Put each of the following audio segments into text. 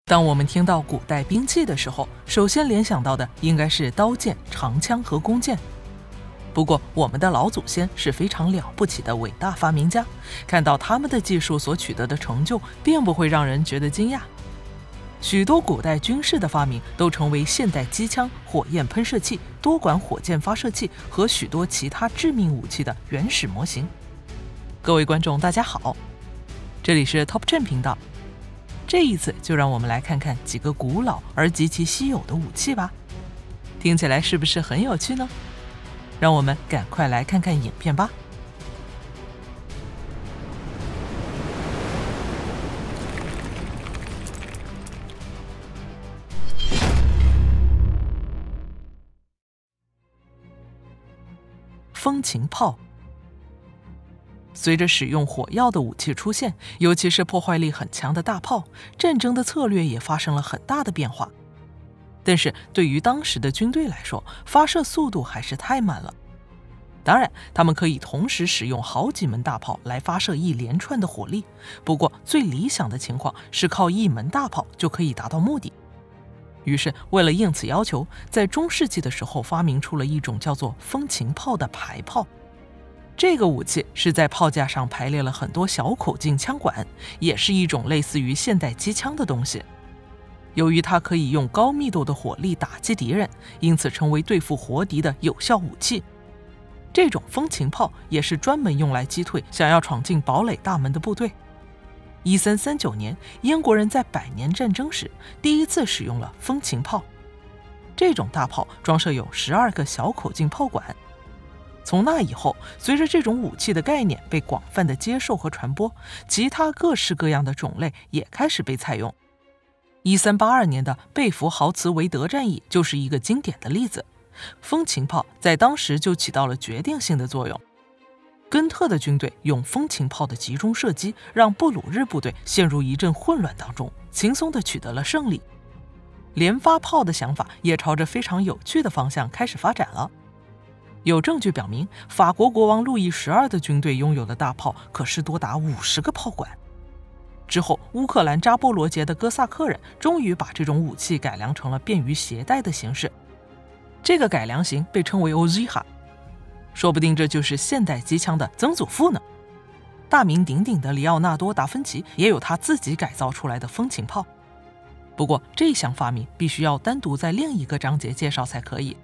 当我们听到古代兵器的时候，首先联想到的应该是刀剑、长枪和弓箭。不过，我们的老祖先是非常了不起的伟大发明家，看到他们的技术所取得的成就，并不会让人觉得惊讶。许多古代军事的发明都成为现代机枪、火焰喷射器、多管火箭发射器和许多其他致命武器的原始模型。各位观众，大家好，这里是 Top 10频道。这一次就让我们来看看几个古老而极其稀有的武器吧。听起来是不是很有趣呢？让我们赶快来看看影片吧。风琴炮。随着使用火药的武器出现，尤其是破坏力很强的大炮，战争的策略也发生了很大的变化。但是对于当时的军队来说，发射速度还是太慢了。当然，他们可以同时使用好几门大炮来发射一连串的火力，不过最理想的情况是靠一门大炮就可以达到目的。于是为了应此要求，在中世纪的时候发明出了一种叫做风琴炮的排炮。这个武器是在炮架上排列了很多小口径枪管，也是一种类似于现代机枪的东西。由于它可以用高密度的火力打击敌人，因此成为对付活敌的有效武器。这种风琴炮也是专门用来击退想要闯进堡垒大门的部队。1339年，英国人在百年战争时第一次使用了风琴炮。这种大炮装设有12个小口径炮管。从那以后，随着这种武器的概念被广泛的接受和传播，其他各式各样的种类也开始被采用。1382年的贝弗豪茨维德战役就是一个经典的例子。风琴炮在当时就起到了决定性的作用。根特的军队用风琴炮的集中射击，让布鲁日部队陷入一阵混乱当中，轻松地取得了胜利。连发炮的想法也朝着非常有趣的方向开始发展了。有证据表明，法国国王路易12的军队拥有的大炮可是多达50个炮管。之后，乌克兰扎波罗杰的哥萨克人终于把这种武器改良成了便于携带的形式。这个改良型被称为 Oziha， 说不定这就是现代机枪的曾祖父呢。大名鼎鼎的里奥纳多·达芬奇也有他自己改造出来的风琴炮。不过这项发明必须要单独在另一个章节介绍才可以。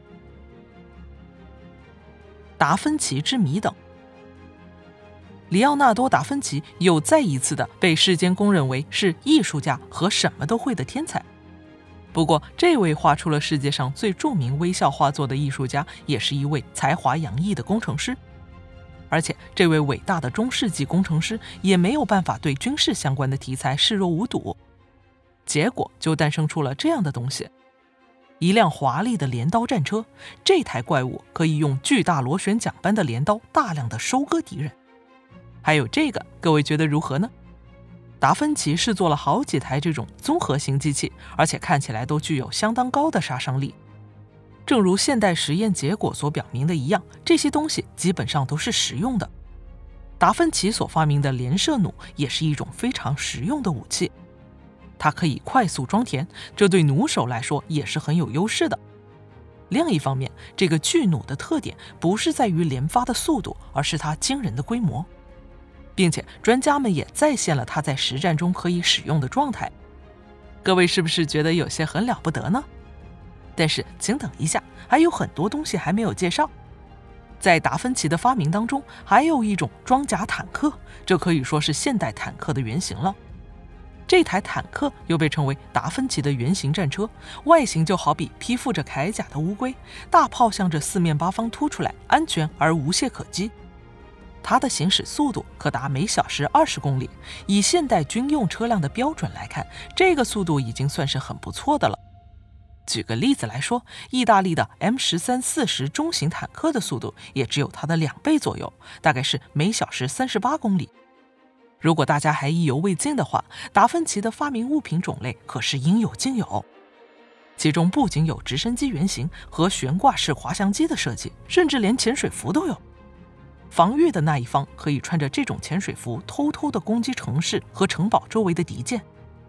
达芬奇之谜等。里奥纳多·达芬奇又再一次的被世间公认为是艺术家和什么都会的天才。不过这位画出了世界上最著名微笑画作的艺术家，也是一位才华洋溢的工程师。而且这位伟大的中世纪工程师也没有办法对军事相关的题材视若无睹，结果就诞生出了这样的东西。一辆华丽的镰刀战车，这台怪物可以用巨大螺旋桨般的镰刀大量的收割敌人。还有这个，各位觉得如何呢？达芬奇试做了好几台这种综合型机器，而且看起来都具有相当高的杀伤力。正如现代实验结果所表明的一样，这些东西基本上都是实用的。达芬奇所发明的连射弩也是一种非常实用的武器。它可以快速装填，这对弩手来说也是很有优势的。另一方面，这个巨弩的特点不是在于连发的速度，而是它惊人的规模，并且专家们也再现了它在实战中可以使用的状态。各位是不是觉得有些很了不得呢？但是请等一下，还有很多东西还没有介绍。在达芬奇的发明当中，还有一种装甲坦克，这可以说是现代坦克的原型了。这台坦克又被称为达芬奇的原型战车，外形就好比披覆着铠甲的乌龟，大炮向着四面八方突出来，安全而无懈可击。它的行驶速度可达每小时20公里，以现代军用车辆的标准来看，这个速度已经算是很不错的了。举个例子来说，意大利的 M1340中型坦克的速度也只有它的2倍左右，大概是每小时38公里。如果大家还意犹未尽的话，达芬奇的发明物品种类可是应有尽有。其中不仅有直升机原型和悬挂式滑翔机的设计，甚至连潜水服都有。防御的那一方可以穿着这种潜水服偷偷地攻击城市和城堡周围的敌舰。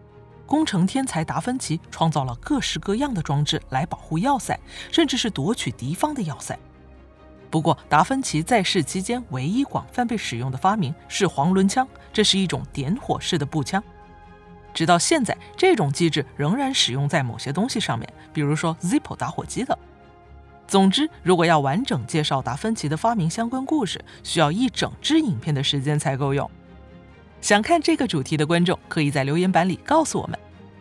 工程天才达芬奇创造了各式各样的装置来保护要塞，甚至是夺取敌方的要塞。不过，达芬奇在世期间唯一广泛被使用的发明是黄轮枪，这是一种点火式的步枪。直到现在，这种机制仍然使用在某些东西上面，比如说 Zippo 打火机的。总之，如果要完整介绍达芬奇的发明相关故事，需要一整支影片的时间才够用。想看这个主题的观众，可以在留言板里告诉我们。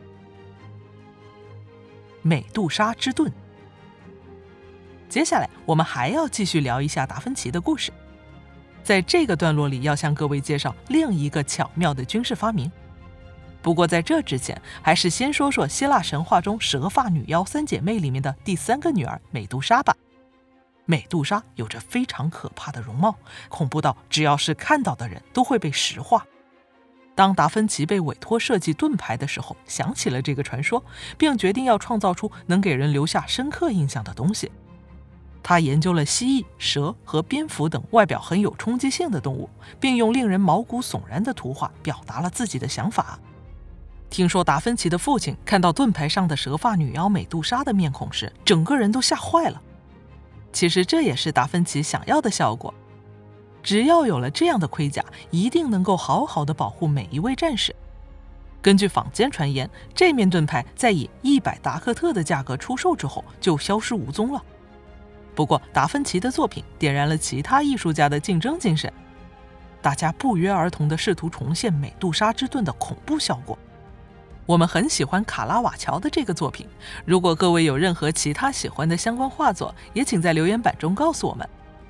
美杜莎之盾。接下来我们还要继续聊一下达芬奇的故事。在这个段落里，要向各位介绍另一个巧妙的军事发明。不过在这之前，还是先说说希腊神话中蛇发女妖三姐妹里面的第3个女儿美杜莎吧。美杜莎有着非常可怕的容貌，恐怖到只要是看到的人都会被石化。当达芬奇被委托设计盾牌的时候，想起了这个传说，并决定要创造出能给人留下深刻印象的东西。他研究了蜥蜴、蛇和蝙蝠等外表很有冲击性的动物，并用令人毛骨悚然的图画表达了自己的想法。听说达芬奇的父亲看到盾牌上的蛇发女妖美杜莎的面孔时，整个人都吓坏了。其实这也是达芬奇想要的效果，只要有了这样的盔甲，一定能够好好的保护每一位战士。根据坊间传言，这面盾牌在以100达克特的价格出售之后就消失无踪了。不过达芬奇的作品点燃了其他艺术家的竞争精神，大家不约而同地试图重现美杜莎之盾的恐怖效果。我们很喜欢卡拉瓦乔的这个作品，如果各位有任何其他喜欢的相关画作，也请在留言板中告诉我们。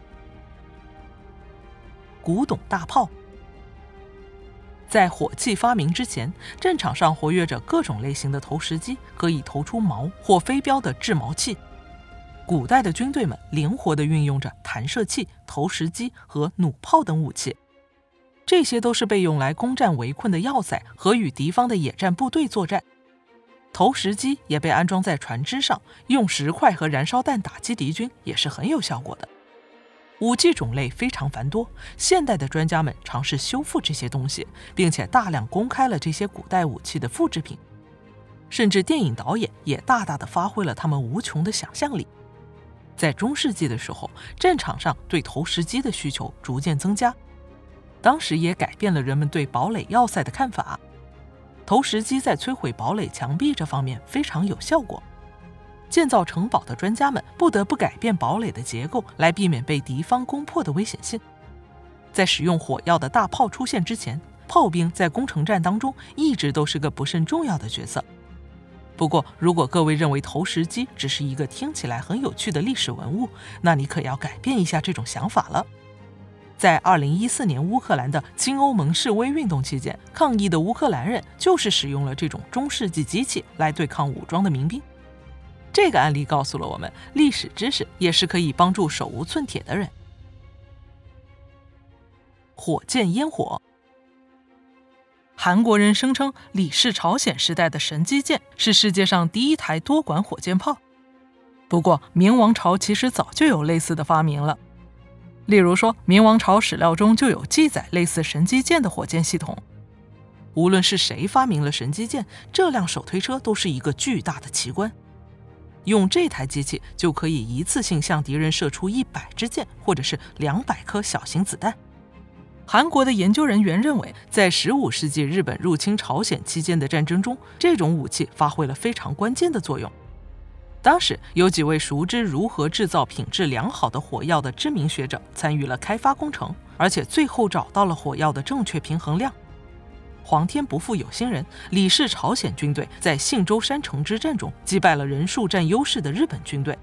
古董大炮。在火器发明之前，战场上活跃着各种类型的投石机，可以投出矛或飞镖的制矛器。古代的军队们灵活地运用着弹射器、投石机和弩炮等武器，这些都是被用来攻占围困的要塞和与敌方的野战部队作战。投石机也被安装在船只上，用石块和燃烧弹打击敌军也是很有效果的。武器种类非常繁多，现代的专家们尝试修复这些东西，并且大量公开了这些古代武器的复制品。甚至电影导演也大大地发挥了他们无穷的想象力。在中世纪的时候，战场上对投石机的需求逐渐增加，当时也改变了人们对堡垒要塞的看法。投石机在摧毁堡垒墙壁这方面非常有效果，建造城堡的专家们不得不改变堡垒的结构，来避免被敌方攻破的危险性。在使用火药的大炮出现之前，炮兵在攻城战当中一直都是个不甚重要的角色。不过，如果各位认为投石机只是一个听起来很有趣的历史文物，那你可要改变一下这种想法了。在2014年乌克兰的亲欧盟示威运动期间，抗议的乌克兰人就是使用了这种中世纪机器来对抗武装的民兵。这个案例告诉了我们，历史知识也是可以帮助手无寸铁的人。火箭烟火。韩国人声称李氏朝鲜时代的神机舰是世界上第一台多管火箭炮。不过明王朝其实早就有类似的发明了，例如说明王朝史料中就有记载类似神机舰的火箭系统。无论是谁发明了神机舰，这辆手推车都是一个巨大的奇观。用这台机器就可以一次性向敌人射出100支箭，或者是200颗小型子弹。韩国的研究人员认为，在15世纪日本入侵朝鲜期间的战争中，这种武器发挥了非常关键的作用。当时有几位熟知如何制造品质良好的火药的知名学者参与了开发工程，而且最后找到了火药的正确平衡量。皇天不负有心人，李氏朝鲜军队在信州山城之战中击败了人数占优势的日本军队。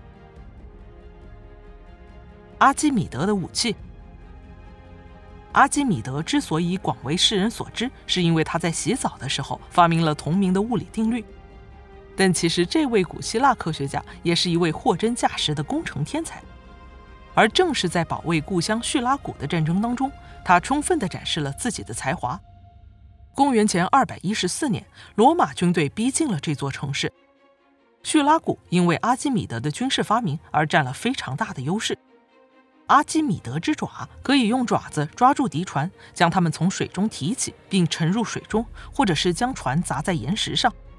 阿基米德的武器。阿基米德之所以广为世人所知，是因为他在洗澡的时候发明了同名的物理定律。但其实这位古希腊科学家也是一位货真价实的工程天才。而正是在保卫故乡叙拉古的战争当中，他充分地展示了自己的才华。公元前214年，罗马军队逼近了这座城市。叙拉古因为阿基米德的军事发明而占了非常大的优势。阿基米德之爪可以用爪子抓住敌船，将它们从水中提起并沉入水中，或者是将船砸在岩石上。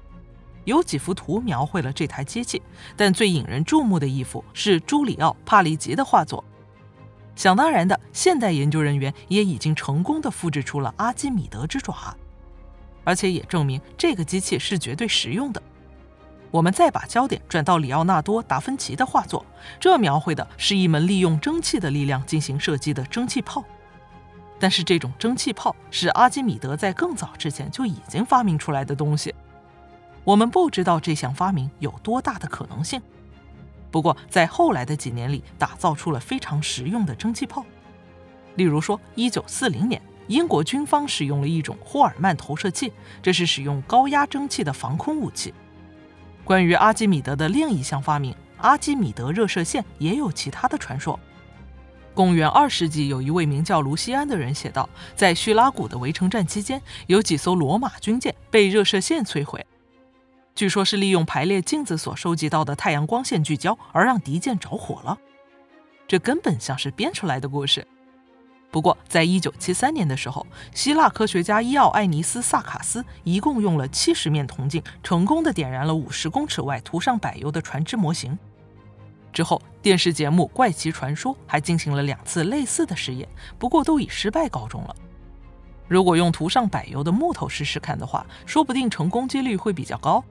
有几幅图描绘了这台机器，但最引人注目的一幅是朱里奥·帕利吉的画作。想当然的，现代研究人员也已经成功地复制出了阿基米德之爪，而且也证明这个机器是绝对实用的。我们再把焦点转到里奥纳多·达芬奇的画作，这描绘的是一门利用蒸汽的力量进行射击的蒸汽炮。但是这种蒸汽炮是阿基米德在更早之前就已经发明出来的东西，我们不知道这项发明有多大的可能性。不过在后来的几年里，打造出了非常实用的蒸汽炮。例如说1940年，英国军方使用了一种霍尔曼投射器，这是使用高压蒸汽的防空武器。关于阿基米德的另一项发明，阿基米德热射线，也有其他的传说。公元2世纪，有一位名叫卢西安的人写道，在叙拉古的围城战期间，有几艘罗马军舰被热射线摧毁，据说是利用排列镜子所收集到的太阳光线聚焦而让敌舰着火了。这根本像是编出来的故事。不过在1973年的时候，希腊科学家伊奥艾尼斯·萨卡斯一共用了70面铜镜，成功地点燃了50公尺外涂上柏油的船只模型。之后电视节目《怪奇传说》还进行了2次类似的实验，不过都以失败告终了。如果用涂上柏油的木头试试看的话，说不定成功几率会比较高。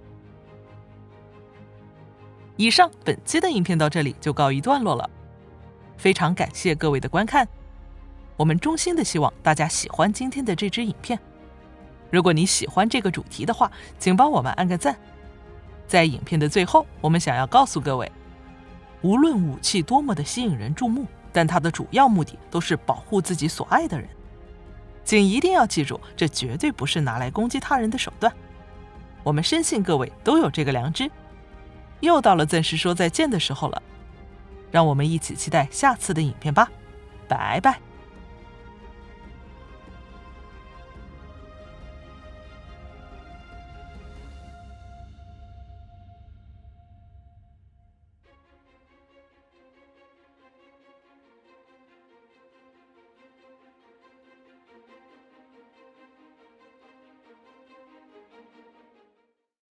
以上本期的影片到这里就告一段落了，非常感谢各位的观看。我们衷心的希望大家喜欢今天的这支影片。如果你喜欢这个主题的话，请帮我们按个赞。在影片的最后，我们想要告诉各位，无论武器多么的吸引人注目，但它的主要目的都是保护自己所爱的人。请一定要记住，这绝对不是拿来攻击他人的手段。我们深信各位都有这个良知。又到了暂时说再见的时候了，让我们一起期待下次的影片吧，拜拜。